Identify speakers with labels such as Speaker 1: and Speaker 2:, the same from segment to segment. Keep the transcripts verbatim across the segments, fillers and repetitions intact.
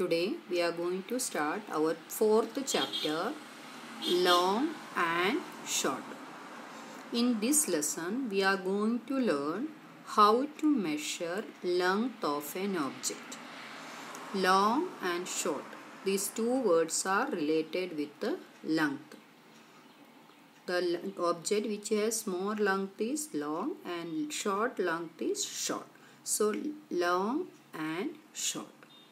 Speaker 1: Today we are going to start our fourth chapter, long and short. In this lesson we are going to learn how to measure length of an object. Long and short, these two words are related with the length. The object which has more length is long and short length is short. So long and short.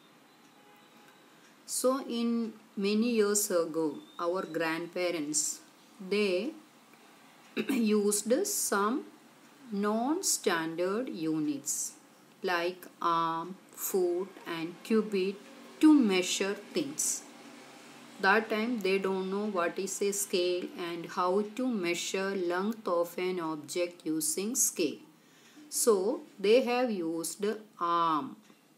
Speaker 1: So in many years ago, our grandparents, they used some non-standard units like arm, foot and cubit to measure things. That time they don't know what is a scale and how to measure length of an object using scale. So they have used arm.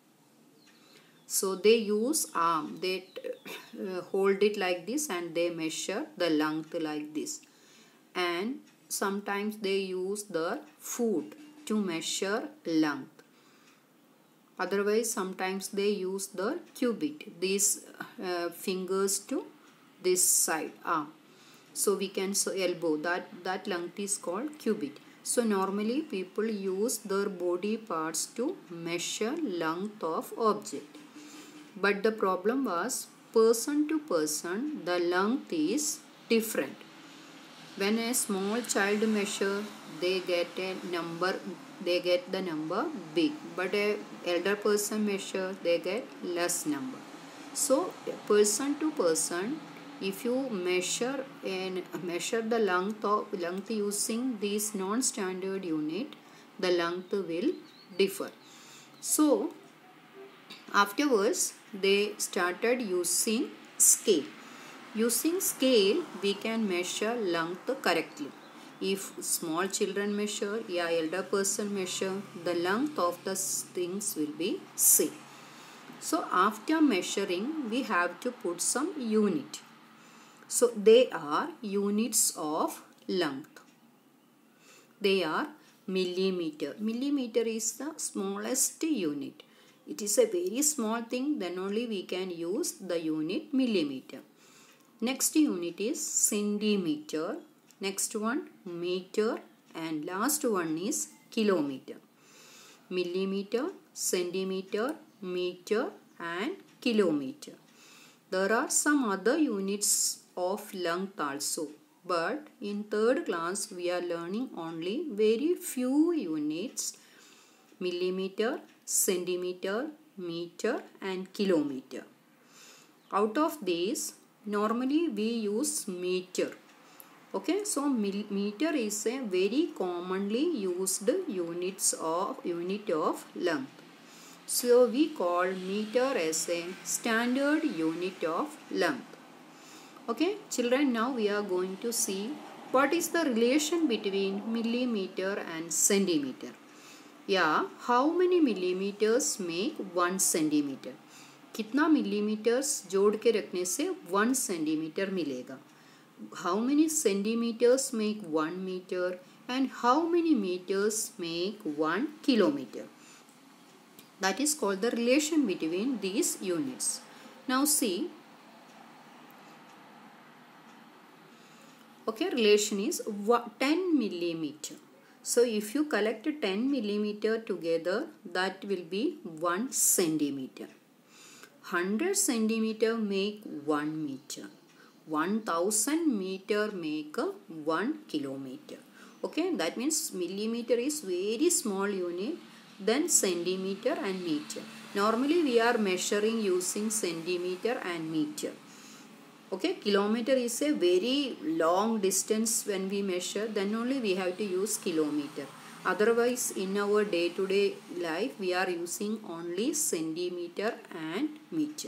Speaker 1: So they use arm, they uh, hold it like this and they measure the length like this. And sometimes they use the foot to measure length. Otherwise sometimes they use the cubit, these uh, fingers to this side arm. So we can so elbow, that, that length is called cubit. So normally people use their body parts to measure length of object. But the problem was, person to person the length is different. When a small child measure, they get a number, they get the number big. But a elder person measure, they get less number. So person to person, if you measure and measure the length of length using these non-standard unit, the length will differ. So afterwards they started using scale. Using scale we can measure length correctly. If small children measure, yeah, elder person measure, the length of the things will be same. So after measuring we have to put some unit. So they are units of length. They are millimeter. Millimeter is the smallest unit. It is a very small thing, then only we can use the unit millimeter. Next unit is centimeter. Next one meter and last one is kilometer. Millimeter, centimeter, meter and kilometer. There are some other units of length also, but in third class we are learning only very few units: millimeter, centimeter, meter and kilometer. Out of these, normally we use meter. Okay, so meter is a very commonly used units of unit of length. So we call meter as a standard unit of length. Okay, children, now we are going to see what is the relation between millimeter and centimeter. Yeah, how many millimeters make one centimeter? कितना millimeters जोड़ के रखने से one centimeter मिलेगा? How many centimeters make one meter and how many meters make one kilometer? That is called the relation between these units. Now see, okay, relation is ten millimeter. So if you collect ten millimeter together, that will be one centimeter. one hundred centimeter make one meter. one thousand meter make one kilometer. Okay, that means millimeter is very small unit, then centimeter and meter. Normally we are measuring using centimeter and meter. Okay, kilometer is a very long distance when we measure, then only we have to use kilometer. Otherwise in our day-to-day life we are using only centimeter and meter.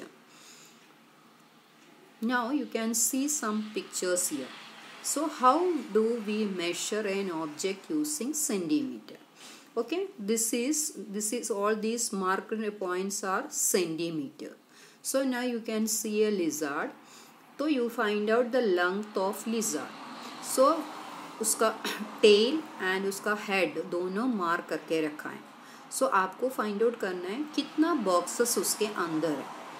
Speaker 1: Now you can see some pictures here. So how do we measure an object using centimeter? Okay, this is this is all these marked points are centimeter. So now you can see a lizard. So you find out the length of lizard. So उसका tail end उसका head दोनों mark करके रखा है. So so, आपको find out करना है कितना बॉक्सेस उसके अंदर है.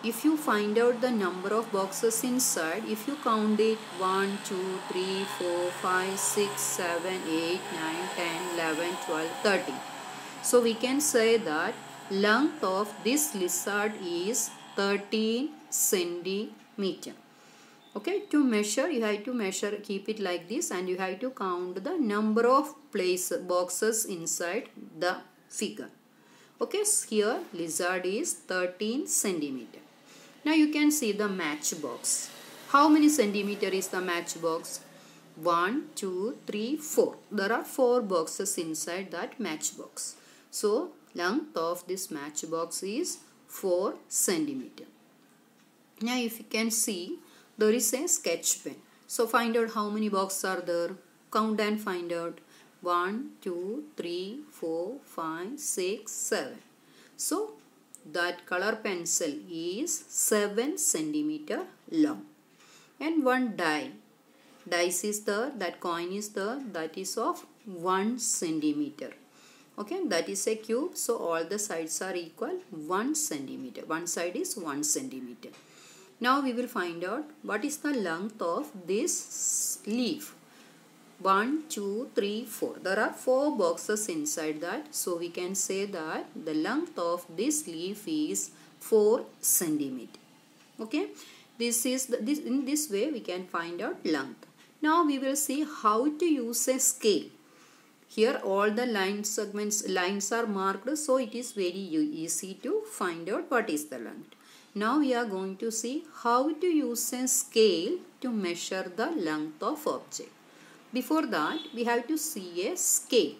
Speaker 1: if you find out the number of boxes inside, if you count it one, two, three, four, five, six, seven, eight, nine, ten, eleven, twelve, thirteen. So we can say that length of this lizard is thirteen centimeter. Okay, to measure you have to measure, keep it like this, and you have to count the number of place boxes inside the figure. Okay, so here lizard is thirteen centimeter. Now you can see the matchbox. How many centimeter is the matchbox? one, two, three, four. There are four boxes inside that matchbox. So length of this matchbox is four centimeter. Now if you can see, there is a sketch pen. So find out how many boxes are there. Count and find out. one, two, three, four, five, six, seven. So that color pencil is seven centimeter long. And one die. Dice is there, that coin is there, that is of one centimeter. Okay, that is a cube. So all the sides are equal one centimeter. One side is one centimeter. Now we will find out what is the length of this leaf. one, two, three, four. There are four boxes inside that. So we can say that the length of this leaf is four centimeter. Okay. This is the, this, in this way we can find out length. Now we will see how to use a scale. Here all the line segments, lines are marked. So it is very easy to find out what is the length. Now we are going to see how to use a scale to measure the length of object. Before that, we have to see a scale.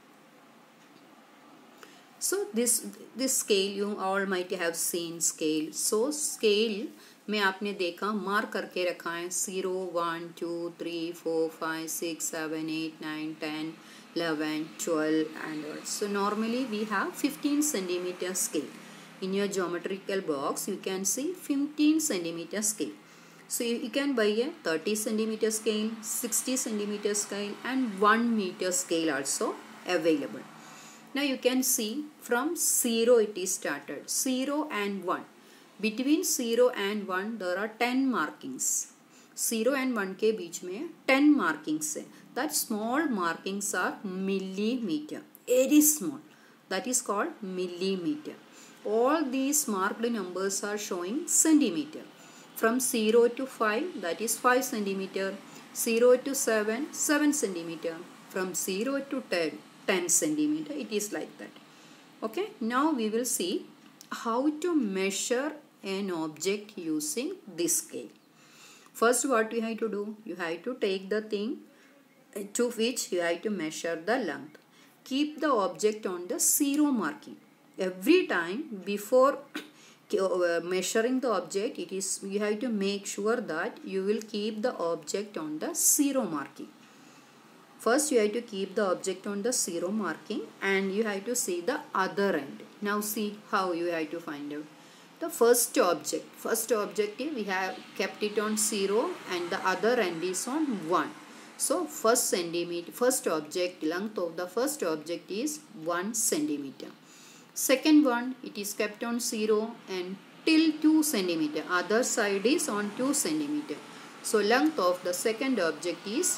Speaker 1: So this this scale you all might have seen scale. So scale में आपने देखा mark करके रखा है zero, one, two, three, four, five, six, seven, eight, nine, ten, eleven, twelve and all. So normally we have fifteen centimeter scale. In your geometrical box you can see fifteen centimeter scale. So you can buy a thirty centimeter scale, sixty centimeter scale and one meter scale also available. Now you can see from zero it is started. zero and one. Between zero and one there are ten markings. zero and one के बीच में ten markings है. That small markings are millimeter. Very small. That is called millimeter. All these marked numbers are showing centimeter. From zero to five, that is five centimeter. zero to seven, seven centimeter. From zero to ten, ten centimeter. It is like that. Okay. Now we will see how to measure an object using this scale. First what you have to do? You have to take the thing to which you have to measure the length. Keep the object on the zero marking. Every time before measuring the object, it is you have to make sure that you will keep the object on the zero marking. First you have to keep the object on the zero marking and you have to see the other end. Now see how you have to find out. The first object, first objective we have kept it on zero and the other end is on one. So first centimeter, first object, length of the first object is one centimeter. Second one, it is kept on zero and till two centimeter. Other side is on two centimeter. So length of the second object is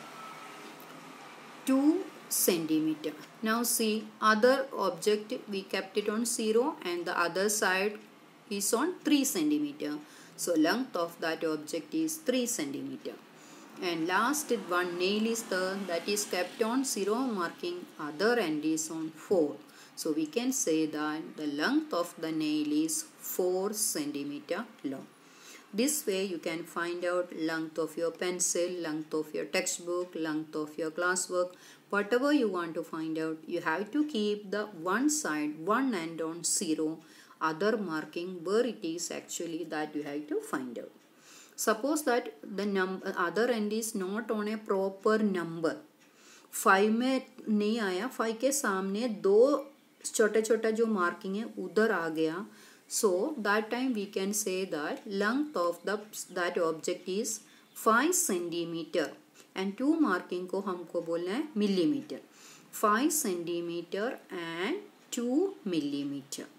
Speaker 1: two centimeter. Now see, other object we kept it on zero and the other side is on three centimeter. So length of that object is three centimeter. And last one nail is there, that is kept on zero marking, other end is on four. So we can say that the length of the nail is four centimeter long. This way you can find out length of your pencil, length of your textbook, length of your classwork. Whatever you want to find out, you have to keep the one side, one end on zero, other marking where it is actually that you have to find out. Suppose that the number other end is not on a proper number. five में नहीं आया, five के सामने दो छोटा छोटा जो marking है उधर आ गया. So that time we can say that length of the that object is five centimeter and two marking को हमको बोलना है millimeter. five centimeter and two millimeter.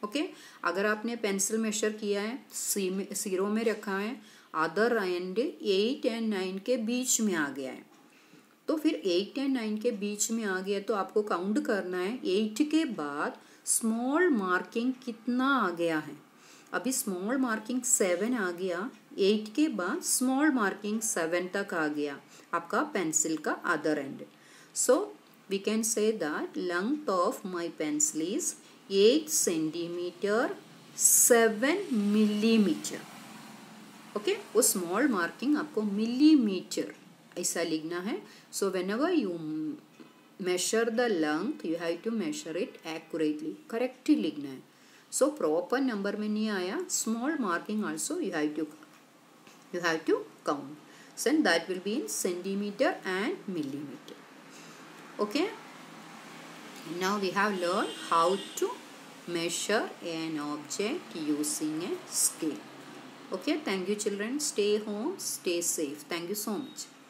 Speaker 1: Okay okay? अगर आपने पेंसिल मेजर किया है, सी में जीरो में रखा है, other end eight and nine के बीच में आ गया है, तो फिर एट एंड नाइन के बीच में आ गया तो आपको काउंट करना है एट के बाद स्मॉल मार्किंग कितना आ गया है। अभी स्मॉल मार्किंग सेवन आ गया, एट के बाद स्मॉल मार्किंग सेवन तक आ गया आपका पेंसिल का other end. So we can say that length of my pencil is eight centimetre seven millimetre. Okay, वो स्मॉल मार्किंग आपको मिलीमीटर ऐसा लिखना है। So whenever you measure the length you have to measure it accurately, correctly लिखना है। So proper number में नहीं आया, small marking also you have to you have to count, so that will be in centimeter and millimeter. Okay, now we have learned how to measure an object using a scale. Okay, thank you children, stay home, stay safe, thank you so much.